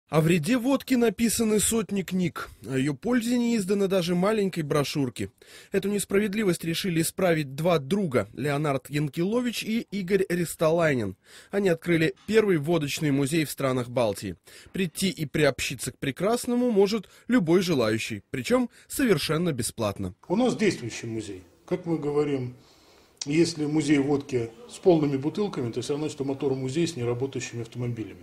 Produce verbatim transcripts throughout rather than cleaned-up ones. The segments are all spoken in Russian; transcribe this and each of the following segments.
О вреде водки написаны сотни книг, о ее пользе не издано даже маленькой брошюрки. Эту несправедливость решили исправить два друга, Леонард Янкелович и Игорь Ристолайнин. Они открыли первый водочный музей в странах Балтии. Прийти и приобщиться к прекрасному может любой желающий, причем совершенно бесплатно. У нас действующий музей. Как мы говорим, если музей водки с полными бутылками, то все равно, что мотор-музей с неработающими автомобилями.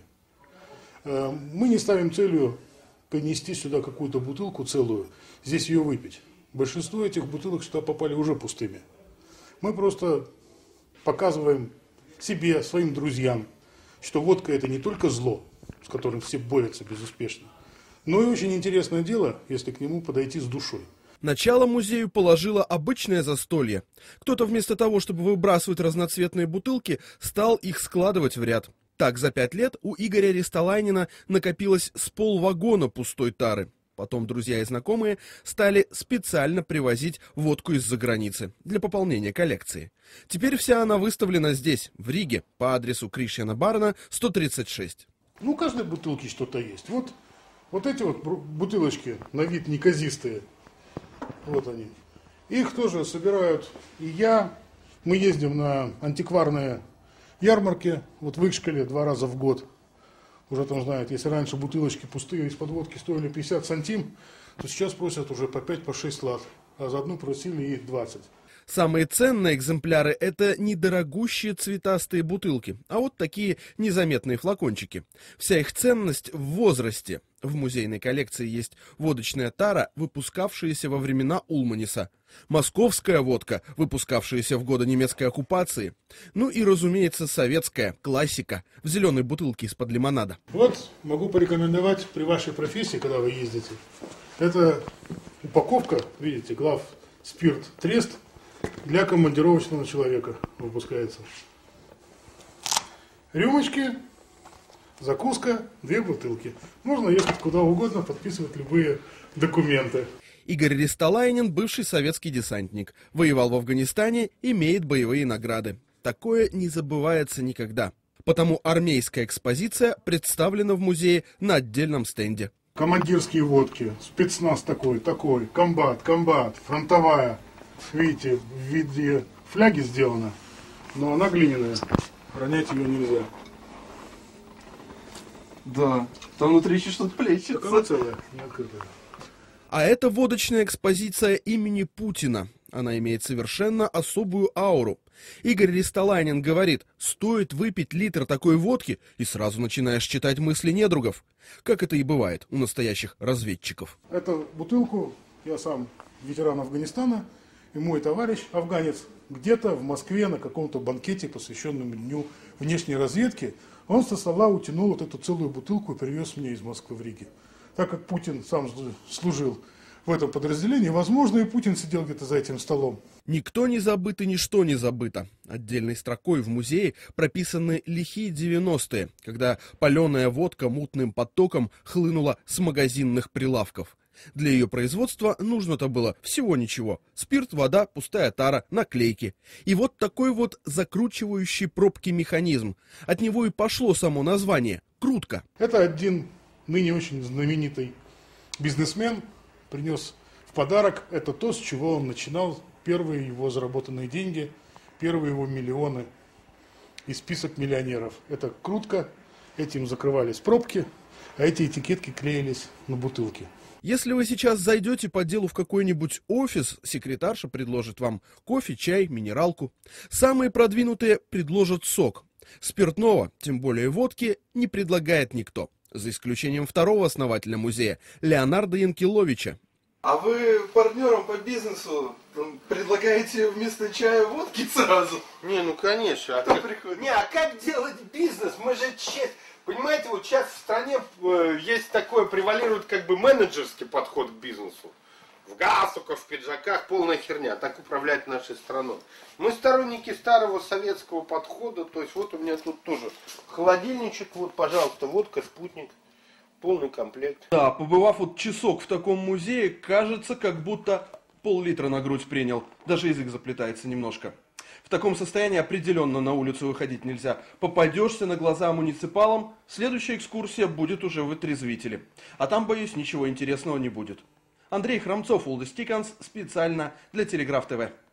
Мы не ставим целью принести сюда какую-то бутылку целую, здесь ее выпить. Большинство этих бутылок сюда попали уже пустыми. Мы просто показываем себе, своим друзьям, что водка это не только зло, с которым все борются безуспешно, но и очень интересное дело, если к нему подойти с душой. Начало музею положило обычное застолье. Кто-то вместо того, чтобы выбрасывать разноцветные бутылки, стал их складывать в ряд. Так, за пять лет у Игоря Ристолайнина накопилось с полвагона пустой тары. Потом друзья и знакомые стали специально привозить водку из-за границы для пополнения коллекции. Теперь вся она выставлена здесь, в Риге, по адресу Кришьяна Барна, сто тридцать шесть. Ну, у каждой бутылки что-то есть. Вот, вот эти вот бутылочки на вид неказистые. Вот они. Их тоже собирают и я. Мы ездим на антикварные ярмарки, вот в Икшкале два раза в год. Уже там знают, если раньше бутылочки пустые из-под водки стоили пятьдесят сантим, то сейчас просят уже по пять, по шесть лат. А за одну просили и двадцать. Самые ценные экземпляры – это недорогущие цветастые бутылки, а вот такие незаметные флакончики. Вся их ценность в возрасте. В музейной коллекции есть водочная тара, выпускавшаяся во времена Улманиса, московская водка, выпускавшаяся в годы немецкой оккупации, ну и, разумеется, советская классика в зеленой бутылке из-под лимонада. Вот могу порекомендовать при вашей профессии, когда вы ездите. Это упаковка, видите, глав спирт Трест для командировочного человека выпускается. Рюмочки, закуска, две бутылки. Можно ехать куда угодно, подписывать любые документы. Игорь Ристолайнин, бывший советский десантник, воевал в Афганистане, имеет боевые награды. Такое не забывается никогда. Потому армейская экспозиция представлена в музее на отдельном стенде. Командирские водки, спецназ такой, такой, комбат, комбат, фронтовая. Видите, в виде фляги сделана, но она глиняная. Ронять ее нельзя. Да, там внутри еще что-то плещется. Так она целая, не открытая. А это водочная экспозиция имени Путина. Она имеет совершенно особую ауру. Игорь Ристолайнин говорит, стоит выпить литр такой водки, и сразу начинаешь читать мысли недругов. Как это и бывает у настоящих разведчиков. Эту бутылку я сам ветеран Афганистана, и мой товарищ, афганец, где-то в Москве на каком-то банкете, посвященном Дню внешней разведки, он со стола утянул вот эту целую бутылку и привез мне из Москвы в Риге. Так как Путин сам служил в этом подразделении, возможно, и Путин сидел где-то за этим столом. Никто не забыт и ничто не забыто. Отдельной строкой в музее прописаны лихие девяностые, когда паленая водка мутным потоком хлынула с магазинных прилавков. Для ее производства нужно-то было всего ничего. Спирт, вода, пустая тара, наклейки. И вот такой вот закручивающий пробки механизм. От него и пошло само название – крутка. Это один ныне очень знаменитый бизнесмен принес в подарок. Это то, с чего он начинал. Первые его заработанные деньги, первые его миллионы и список миллионеров. Это крутка, этим закрывались пробки, а эти этикетки клеились на бутылки. Если вы сейчас зайдете по делу в какой-нибудь офис, секретарша предложит вам кофе, чай, минералку. Самые продвинутые предложат сок. Спиртного, тем более водки, не предлагает никто. За исключением второго основателя музея, Леонарда Янкеловича. А вы партнерам по бизнесу предлагаете вместо чая водки сразу? Не, ну конечно. А Кто как... приходит? Не, а как делать бизнес? Мы же честь. Понимаете, вот сейчас в стране э, есть такое, превалирует как бы менеджерский подход к бизнесу. В галстуках, в пиджаках, полная херня. Так управлять нашей страной. Мы сторонники старого советского подхода. То есть вот у меня тут тоже холодильничек. Вот, пожалуйста, водка, спутник. Полный комплект. Да, побывав вот часок в таком музее, кажется, как будто пол-литра на грудь принял. Даже язык заплетается немножко. В таком состоянии определенно на улицу выходить нельзя. Попадешься на глаза муниципалам, следующая экскурсия будет уже в отрезвителе. А там, боюсь, ничего интересного не будет. Андрей Хромцов, Улдис Тиканс, специально для Телеграф ТВ.